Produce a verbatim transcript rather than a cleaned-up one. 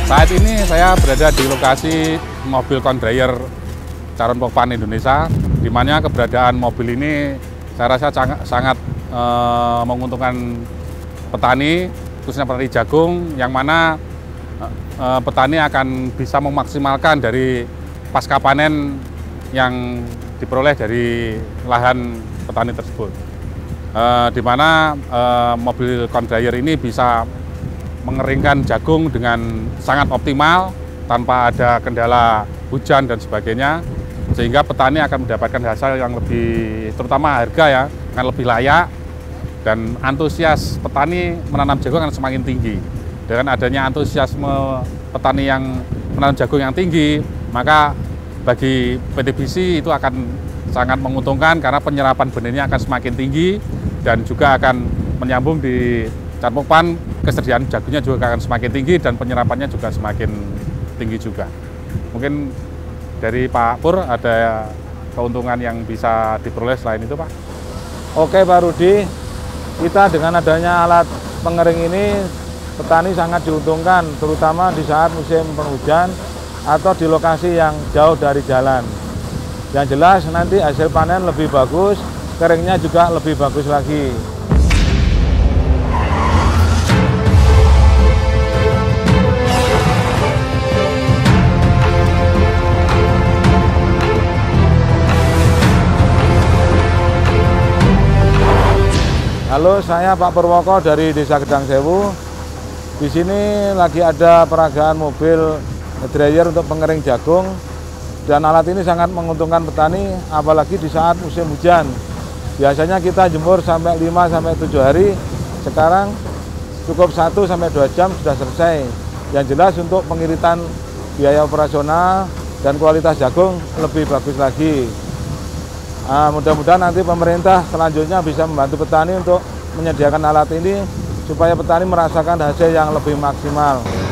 Saat ini saya berada di lokasi mobil conveyor Caron Pokpan Indonesia, di mana keberadaan mobil ini saya rasa sangat, sangat e, menguntungkan petani, khususnya petani jagung, yang mana e, petani akan bisa memaksimalkan dari pasca panen yang diperoleh dari lahan petani tersebut. E, di mana e, mobil conveyor ini bisa mengeringkan jagung dengan sangat optimal tanpa ada kendala hujan dan sebagainya, sehingga petani akan mendapatkan hasil yang lebih, terutama harga ya, akan lebih layak, dan antusias petani menanam jagung akan semakin tinggi. Dengan adanya antusiasme petani yang menanam jagung yang tinggi, maka bagi P T B I S I itu akan sangat menguntungkan karena penyerapan benihnya akan semakin tinggi dan juga akan menyambung di Caron Pokpan, kesediaan jagungnya juga akan semakin tinggi dan penyerapannya juga semakin tinggi juga. Mungkin dari Pak Pur ada keuntungan yang bisa diperoleh selain itu, Pak? Oke Pak Rudi, kita dengan adanya alat pengering ini petani sangat diuntungkan, terutama di saat musim penghujan atau di lokasi yang jauh dari jalan. Yang jelas nanti hasil panen lebih bagus, keringnya juga lebih bagus lagi. Halo, saya Pak Purwoko dari Desa Gedang Sewu. Di sini lagi ada peragaan mobil dryer untuk pengering jagung, dan alat ini sangat menguntungkan petani, apalagi di saat musim hujan. Biasanya kita jemur sampai lima sampai tujuh hari, sekarang cukup satu sampai dua jam sudah selesai. Yang jelas untuk pengiritan biaya operasional dan kualitas jagung lebih bagus lagi. Nah, mudah-mudahan nanti pemerintah selanjutnya bisa membantu petani untuk menyediakan alat ini supaya petani merasakan hasil yang lebih maksimal.